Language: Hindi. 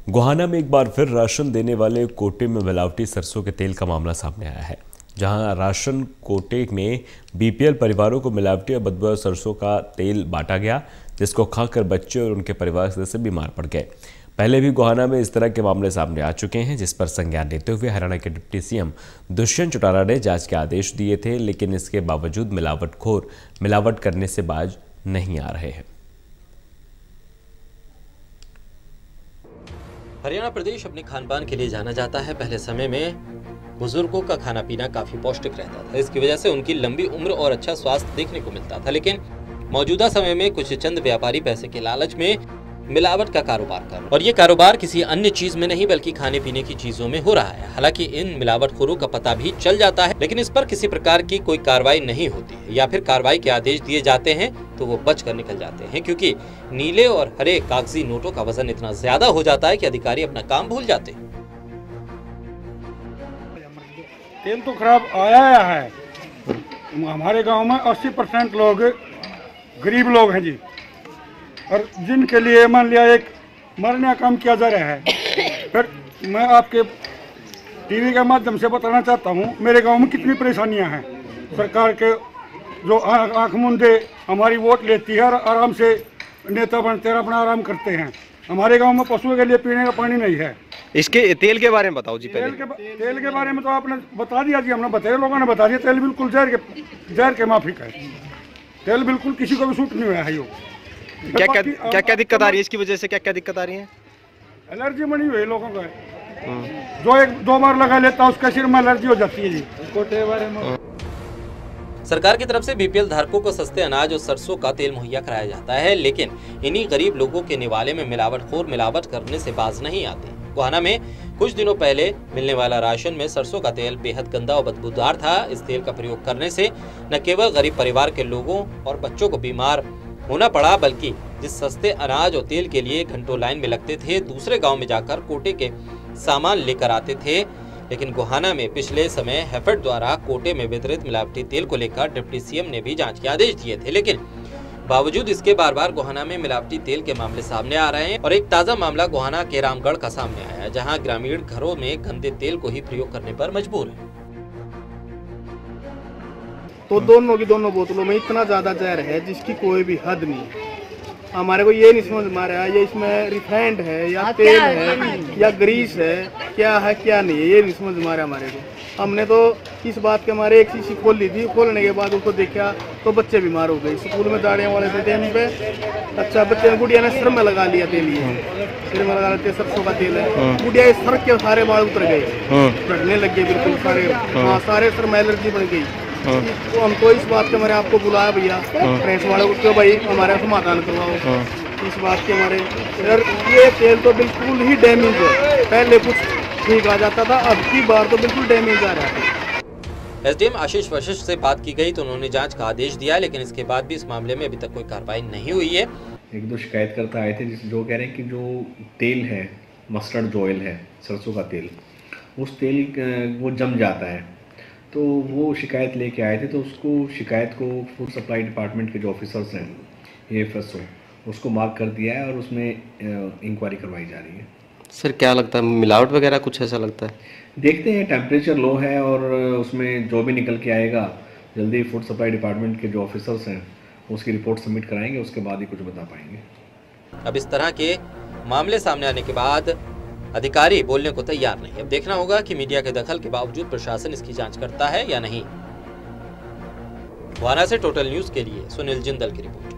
गोहाना में एक बार फिर राशन देने वाले कोटे में मिलावटी सरसों के तेल का मामला सामने आया है, जहां राशन कोटे में बीपीएल परिवारों को मिलावटी और बदबूदार सरसों का तेल बांटा गया, जिसको खाकर बच्चे और उनके परिवार सदस्य बीमार पड़ गए। पहले भी गोहाना में इस तरह के मामले सामने आ चुके हैं, जिस पर संज्ञान लेते हुए हरियाणा के डिप्टी सीएम दुष्यंत चौटाला ने जांच के आदेश दिए थे, लेकिन इसके बावजूद मिलावटखोर मिलावट करने से बाज नहीं आ रहे हैं। हरियाणा प्रदेश अपने खान-पान के लिए जाना जाता है। पहले समय में बुजुर्गों का खाना पीना काफी पौष्टिक रहता था। इसकी वजह से उनकी लंबी उम्र और अच्छा स्वास्थ्य देखने को मिलता था, लेकिन मौजूदा समय में कुछ चंद व्यापारी पैसे के लालच में मिलावट का कारोबार कर रहे हैं और ये कारोबार किसी अन्य चीज में नहीं बल्कि खाने पीने की चीजों में हो रहा है। हालांकि इन मिलावटखोरों का पता भी चल जाता है, लेकिन इस पर किसी प्रकार की कोई कार्रवाई नहीं होती है या फिर कार्रवाई के आदेश दिए जाते हैं तो वो बच कर निकल जाते हैं, क्योंकि नीले और हरे कागजी नोटों का वजन इतना ज्यादा हो जाता है कि अधिकारी अपना काम भूल जाते हैं। तेल तो खराब आया है। हमारे गांव में 80% लोग गरीब लोग हैं जी, और जिनके लिए मान लिया एक मरने का काम किया जा रहा है। फिर मैं आपके टीवी के माध्यम से बताना चाहता हूँ मेरे गांव में कितनी परेशानियां हैं। सरकार के जो आंख मूंदे हमारी वोट लेती है और आराम से नेता बनते हैं, अपना आराम करते हैं। हमारे गांव में पशुओं के लिए पीने का पानी नहीं है। इसके तेल के बारे में बताओ जी। पहले तेल के बारे में तो आपने बता दिया जी, हमने बताया, लोगों ने बता दिया। तेल बिल्कुल जहर के माफिक है। तेल बिल्कुल किसी को भी सूट नहीं हुआ है। यो क्या दिक्कत आ रही है इसकी वजह से? क्या दिक्कत आ रही है? एलर्जी बनी हुई है लोगों को। जो एक दो बार लगा लेता है उसका सिर में एलर्जी हो जाती है जी। कोटे बारे में सरकार की तरफ से बीपीएल धारकों को सस्ते अनाज और सरसों का तेल मुहैया कराया जाता है, लेकिन इन्हीं गरीब लोगों के निवाले में मिलावटखोर मिलावट करने से बाज नहीं आते। गोहाना में कुछ दिनों पहले मिलने वाला राशन में सरसों का तेल बेहद गंदा और बदबूदार था। इस तेल का प्रयोग करने से न केवल गरीब परिवार के लोगों और बच्चों को बीमार होना पड़ा, बल्कि जिस सस्ते अनाज और तेल के लिए घंटों लाइन में लगते थे, दूसरे गांव में जाकर कोटे के सामान लेकर आते थे। लेकिन गोहाना में पिछले समय हैफेड द्वारा कोटे में वितरित मिलावटी तेल को लेकर डिप्टी सीएम ने भी जांच के आदेश दिए थे, लेकिन बावजूद इसके बार बार गोहाना में मिलावटी तेल के मामले सामने आ रहे हैं। और एक ताजा मामला गोहाना के रामगढ़ का सामने आया है, जहां ग्रामीण घरों में गंदे तेल को ही प्रयोग करने पर मजबूर है। तो दोनों बोतलों में इतना ज्यादा जहर है जिसकी कोई भी हद नहीं। हमारे को ये नहीं समझ में आ रहा है ये इसमें रिफाइंड है या तेल है या ग्रीस है, क्या है क्या नहीं है, ये नहीं समझ में आ रहा हमारे को। हमने तो इस बात के हमारे एक शीशी खोल ली थी। खोलने के बाद उसको देखा तो बच्चे बीमार हो गए। स्कूल में दाड़ियाँ वाले थे टाइम पे। अच्छा, बच्चे ने गुड़िया ने सर में लगा लिया तेल, ये सिर में लगा लेते सरसों का तेल है। गुड़िया सर के सारे बाल उतर गए, फटने लग गए बिल्कुल सारे। हाँ, सारे सर में एलर्जी बन गई। तो हमको इस बात के हमारे आपको बुलाया भैया प्रेस वाले को, भाई हमारा समाधान करवाओ इस बात के हमारे। सर ये तेल तो बिल्कुल ही डैमेज है। पहले कुछ ठीक आ जाता था, अब की बार तो बिल्कुल डैमेज आ रहा है। एसडीएम आशीष वशिष्ठ से बात की गई तो उन्होंने जांच का आदेश दिया, लेकिन इसके बाद भी इस मामले में अभी तक कोई कार्रवाई नहीं हुई है। एक दो शिकायतकर्ता आए थे जो कह रहे हैं कि जो तेल है, मस्टर्ड ऑयल है, सरसों का तेल, उस तेल वो जम जाता है। तो वो शिकायत लेके आए थे, तो उसको शिकायत को फूड सप्लाई डिपार्टमेंट के जो ऑफिसर्स हैं AFSO, उसको मार्क कर दिया है और उसमें इंक्वायरी करवाई जा रही है। सर क्या लगता है, मिलावट वगैरह कुछ ऐसा लगता है? देखते हैं, टेम्परेचर लो है और उसमें जो भी निकल के आएगा जल्दी फूड सप्लाई डिपार्टमेंट के जो ऑफिसर्स हैं उसकी रिपोर्ट सबमिट कराएंगे, उसके बाद ही कुछ बता पाएंगे। अब इस तरह के मामले सामने आने के बाद अधिकारी बोलने को तैयार नहीं। अब देखना होगा कि मीडिया के दखल के बावजूद प्रशासन इसकी जांच करता है या नहीं। गोहाना से टोटल न्यूज़ के लिए सुनील जिंदल की रिपोर्ट।